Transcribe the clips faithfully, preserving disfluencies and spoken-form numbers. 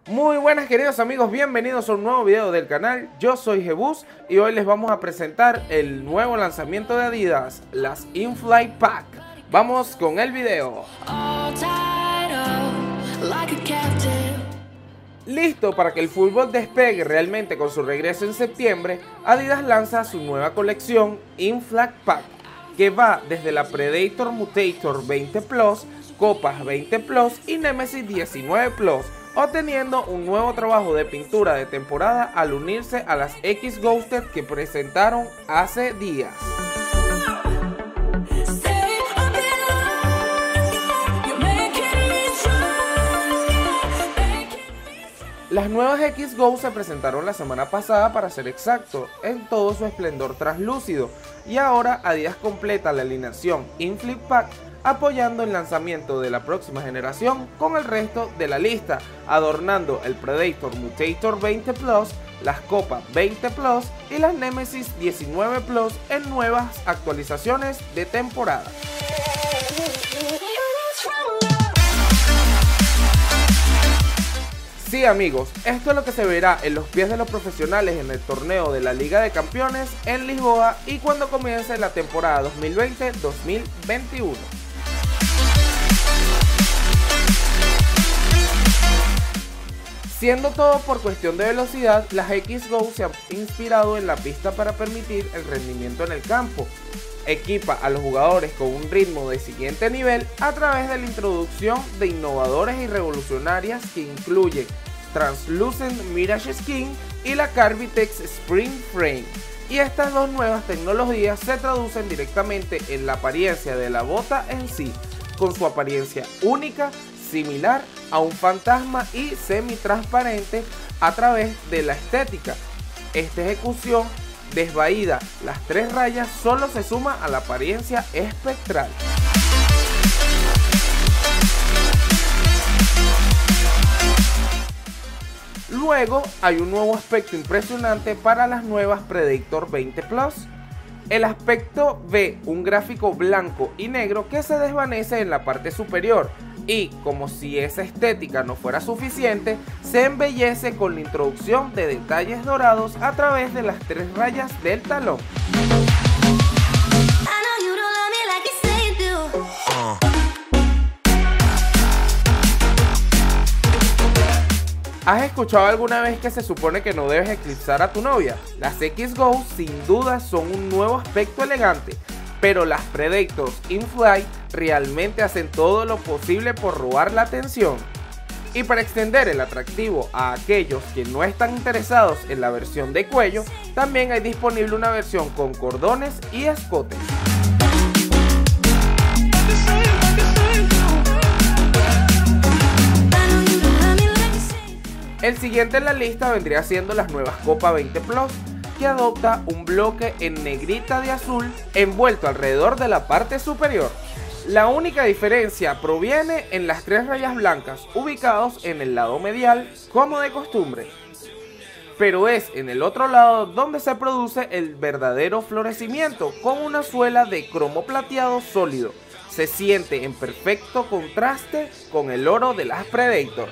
Muy buenas queridos amigos, bienvenidos a un nuevo video del canal. Yo soy Jebus y hoy les vamos a presentar el nuevo lanzamiento de Adidas, las In-Flight Pack. Vamos con el video. Listo para que el fútbol despegue realmente con su regreso en septiembre, Adidas lanza su nueva colección In-Flight Pack, que va desde la Predator Mutator veinte Plus, Copas veinte Plus y Nemesis diecinueve Plus, obteniendo un nuevo trabajo de pintura de temporada al unirse a las X Ghosted que presentaron hace días. Las nuevas X Go se presentaron la semana pasada, para ser exacto, en todo su esplendor translúcido, y ahora Adidas completa la alineación In-Flight Pack apoyando el lanzamiento de la próxima generación con el resto de la lista, adornando el Predator Mutator veinte Plus, las Copas veinte Plus y las Nemesis diecinueve Plus en nuevas actualizaciones de temporada. Sí amigos, esto es lo que se verá en los pies de los profesionales en el torneo de la Liga de Campeones en Lisboa y cuando comience la temporada dos mil veinte dos mil veintiuno. Siendo todo por cuestión de velocidad, las X Go se han inspirado en la pista para permitir el rendimiento en el campo. Equipa a los jugadores con un ritmo de siguiente nivel a través de la introducción de innovadores y revolucionarias que incluyen Translucent Mirage Skin y la Carbitex Spring Frame. Y estas dos nuevas tecnologías se traducen directamente en la apariencia de la bota en sí, con su apariencia única, similar a un fantasma y semi-transparente a través de la estética. Esta ejecución desvaída, las tres rayas, solo se suma a la apariencia espectral. Luego hay un nuevo aspecto impresionante para las nuevas Predator veinte Plus. El aspecto ve un gráfico blanco y negro que se desvanece en la parte superior y, como si esa estética no fuera suficiente, se embellece con la introducción de detalles dorados a través de las tres rayas del talón. ¿Has escuchado alguna vez que se supone que no debes eclipsar a tu novia? Las X Go sin duda son un nuevo aspecto elegante, pero las Predators In-Flight realmente hacen todo lo posible por robar la atención. Y para extender el atractivo a aquellos que no están interesados en la versión de cuello, también hay disponible una versión con cordones y escotes. El siguiente en la lista vendría siendo las nuevas Copa veinte Plus, que adopta un bloque en negrita de azul envuelto alrededor de la parte superior. La única diferencia proviene en las tres rayas blancas ubicados en el lado medial, como de costumbre, pero es en el otro lado donde se produce el verdadero florecimiento, con una suela de cromo plateado sólido. Se siente en perfecto contraste con el oro de las Predator.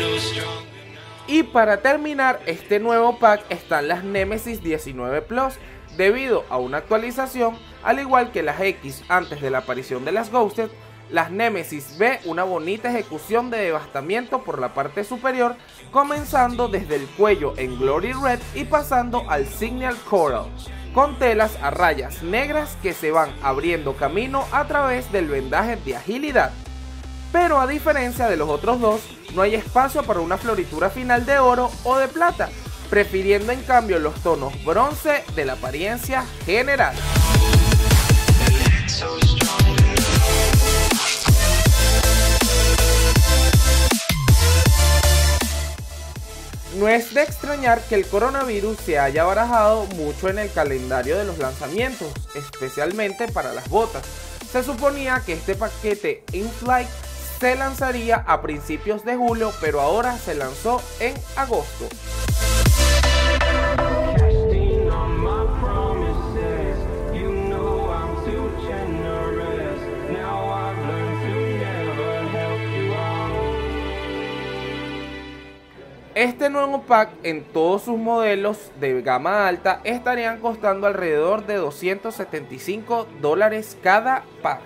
Y para terminar este nuevo pack están las Nemesis diecinueve Plus, debido a una actualización. Al igual que las X antes de la aparición de las Ghosted, las Nemesis ve una bonita ejecución de devastamiento por la parte superior, comenzando desde el cuello en Glory Red y pasando al Signal Coral, con telas a rayas negras que se van abriendo camino a través del vendaje de agilidad. Pero a diferencia de los otros dos, no hay espacio para una floritura final de oro o de plata, prefiriendo en cambio los tonos bronce de la apariencia general. No es de extrañar que el coronavirus se haya barajado mucho en el calendario de los lanzamientos, especialmente para las botas. Se suponía que este paquete In-Flight se lanzaría a principios de julio, pero ahora se lanzó en agosto. Este nuevo pack en todos sus modelos de gama alta estarían costando alrededor de doscientos setenta y cinco dólares cada par.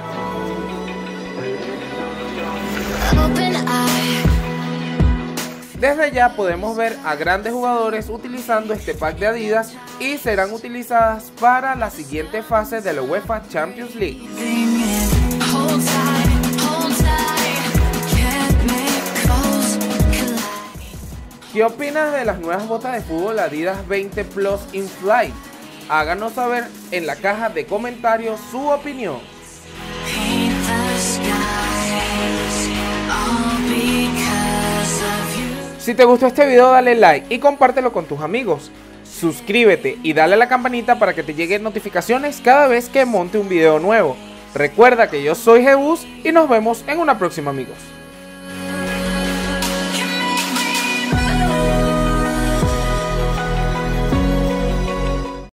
Desde ya podemos ver a grandes jugadores utilizando este pack de Adidas y serán utilizadas para la siguiente fase de la UEFA Champions League. ¿Qué opinas de las nuevas botas de fútbol Adidas veinte Plus In-Flight? Háganos saber en la caja de comentarios su opinión. Si te gustó este video, dale like y compártelo con tus amigos. Suscríbete y dale a la campanita para que te lleguen notificaciones cada vez que monte un video nuevo. Recuerda que yo soy Jebus y nos vemos en una próxima, amigos.